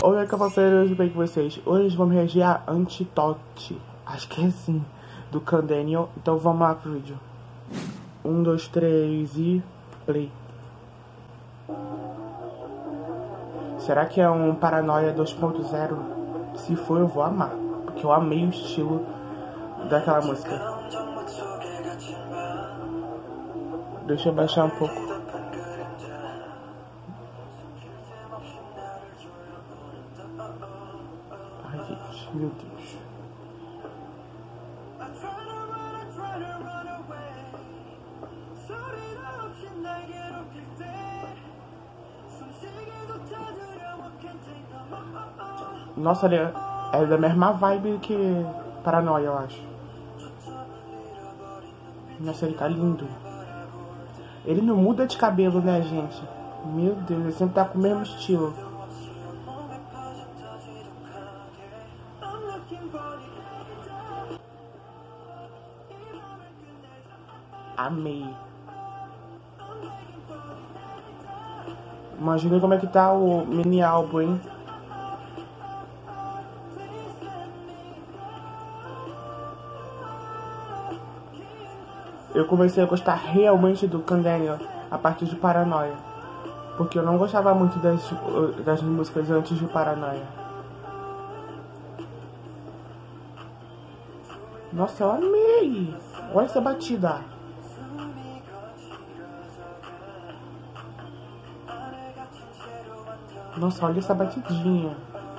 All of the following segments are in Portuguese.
Oi, capaceiros, bem com vocês? Hoje vamos reagir a Antidote. Acho que é assim, do Candaniel. Então vamos lá pro vídeo. 1, 2, 3 e play. Será que é um Paranoia 2.0? Se for, eu vou amar, porque eu amei o estilo daquela música. Deixa eu baixar um pouco. Ai, gente, meu Deus. Nossa, ele é da mesma vibe que Paranoia, eu acho. Nossa, ele tá lindo. Ele não muda de cabelo, né, gente? Meu Deus, ele sempre tá com o mesmo estilo. Amei. Imagina como é que tá o mini álbum, hein? Eu comecei a gostar realmente do Candaniel a partir de Paranoia. Porque eu não gostava muito das músicas antes de Paranoia. Nossa, eu amei! Olha essa batida! Nossa, olha essa batidinha!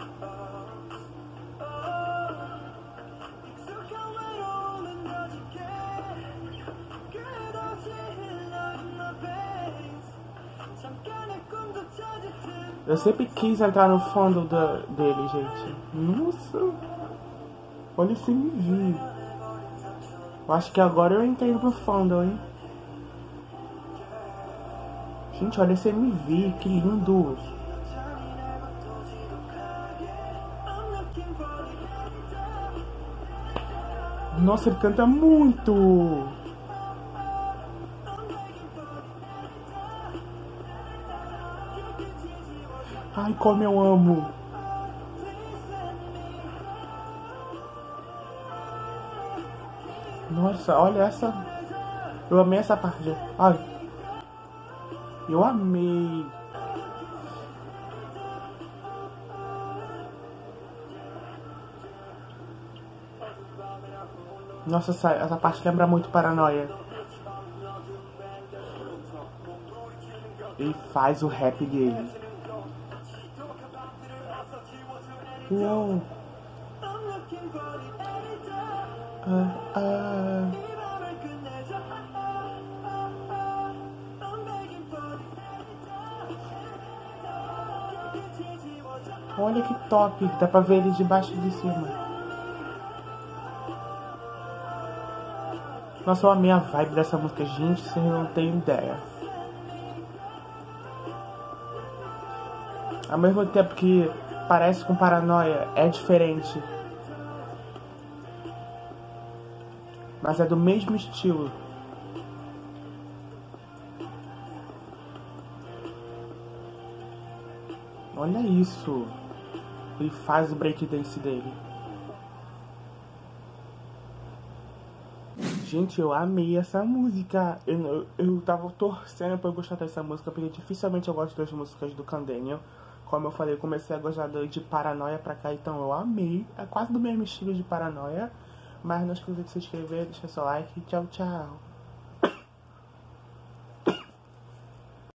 Eu sempre quis entrar no fundo dele, gente. Nossa! Olha esse MV. Eu acho que agora eu entrei no fundo, hein? Gente, olha esse MV, que lindo! Nossa, ele canta muito! Ai, como eu amo! Nossa, olha essa. Eu amei essa parte. Ai, eu amei. Nossa, essa parte lembra muito Paranoia. Ele faz o rap dele. Uou. Olha que top, dá pra ver ele de baixo e de cima. Nossa, eu amei a vibe dessa música, gente, vocês não tem ideia. Ao mesmo tempo que parece com Paranoia, é diferente. Mas é do mesmo estilo. Olha isso. Ele faz o breakdance dele. Gente, eu amei essa música. Eu tava torcendo pra eu gostar dessa música, porque dificilmente eu gosto das músicas do Candaniel. Como eu falei, eu comecei a gostar de Paranoia pra cá, então eu amei. É quase do mesmo estilo de Paranoia. Mas não esqueça de se inscrever, deixar seu like. Tchau, tchau.